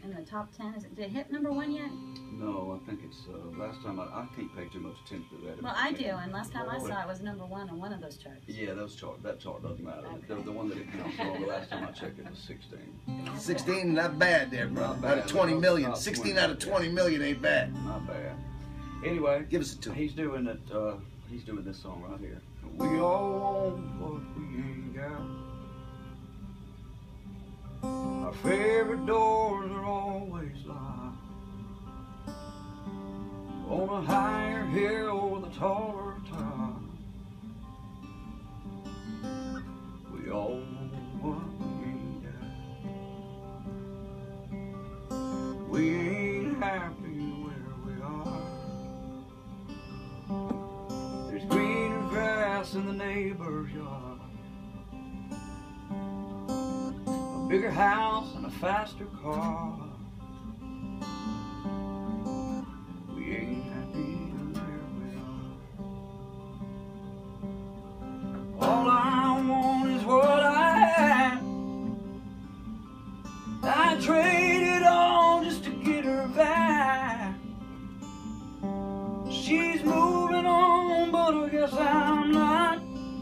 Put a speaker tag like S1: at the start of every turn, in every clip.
S1: in the top 10? Did it hit #1 yet?
S2: No, I think it's last time I can't pay too much attention to that.
S1: Well, I do, and last time I saw it was #1 on one of those charts.
S2: Yeah, that chart doesn't matter.
S1: Okay.
S2: The one that it counts on, the last time I checked it was 16.
S3: 16, not bad there, bro. Out of 20 million. 16 out of 20 million ain't bad.
S2: Not bad. Anyway,
S3: give us a 2.
S2: He's doing it. He's doing this song right here. We all want what we ain't got. Our favorite doors are always locked. On a higher hill with a taller top. We all want what we ain't got. We ain't happy where we are. There's greener grass in the neighbor's yard. A bigger house and a faster car. We ain't happy where we are. All I want is what I have. I trade it all just to get her back. She's moving on, but I guess I'm not.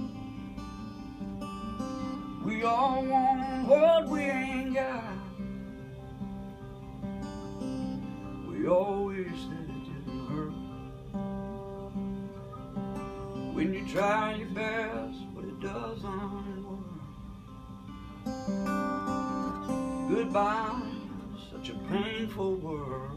S2: We all want what we ain't got. We all wish that it didn't hurt. When you try your best, but it doesn't work. Goodbye, such a painful world.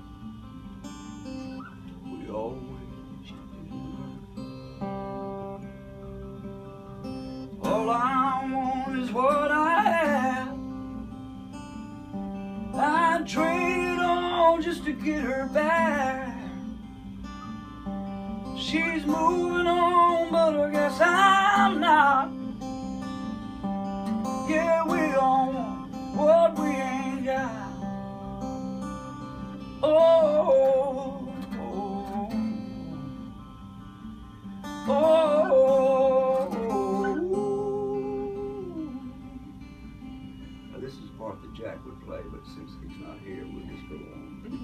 S2: We all wish it didn't hurt. All I want is what I have. I'd trade it all just to get her back. She's moving on, but I guess I'm not. Yeah, we all want what we ain't got. Oh, oh, oh, oh. Now this is the part that Jack would play, but since he's not here, we'll just go on.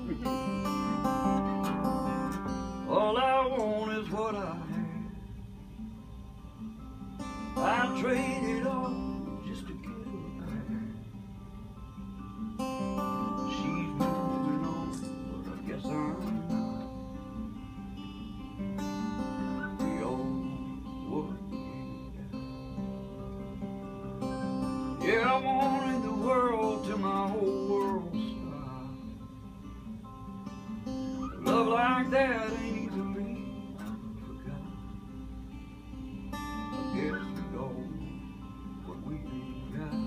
S2: All I want is what I have. I'd trade it all just to get her back. She's moving on, but I guess I'm not. We all want what we ain't got. Yeah, I wanted the world till my whole world stopped. Love like that ain't easily forgot. I guess we all what we ain't got.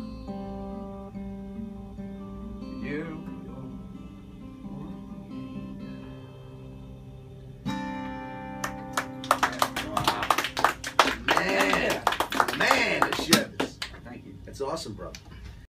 S2: Yeah, we all what we ain't got.
S3: Man, man, the Chevys.
S2: Thank you.
S3: That's awesome, bro.